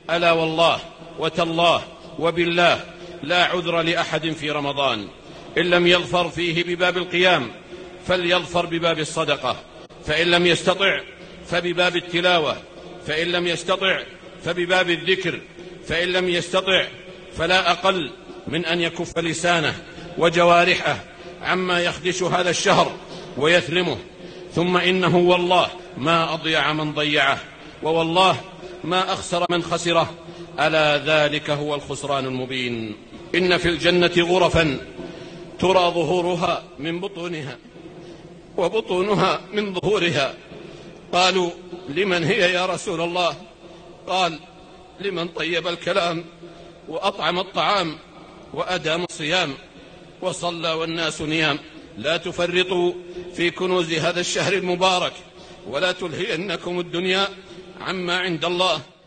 ألا والله وتالله وبالله لا عذر لأحد في رمضان إن لم يظفر فيه بباب القيام فليظفر بباب الصدقة، فإن لم يستطع فبباب التلاوة، فإن لم يستطع فبباب الذكر، فإن لم يستطع فلا أقل من أن يكف لسانه وجوارحه عما يخدش هذا الشهر ويثلمه. ثم إنه والله ما أضيع من ضيعه، ووالله ما أخسر من خسره، ألا ذلك هو الخسران المبين. إن في الجنة غرفا ترى ظهورها من بطونها وبطونها من ظهورها. قالوا لمن هي يا رسول الله؟ قال لمن طيب الكلام وأطعم الطعام وأدام الصيام وصلى والناس نيام. لا تفرطوا في كنوز هذا الشهر المبارك، ولا تلهينكم الدنيا عما عند الله.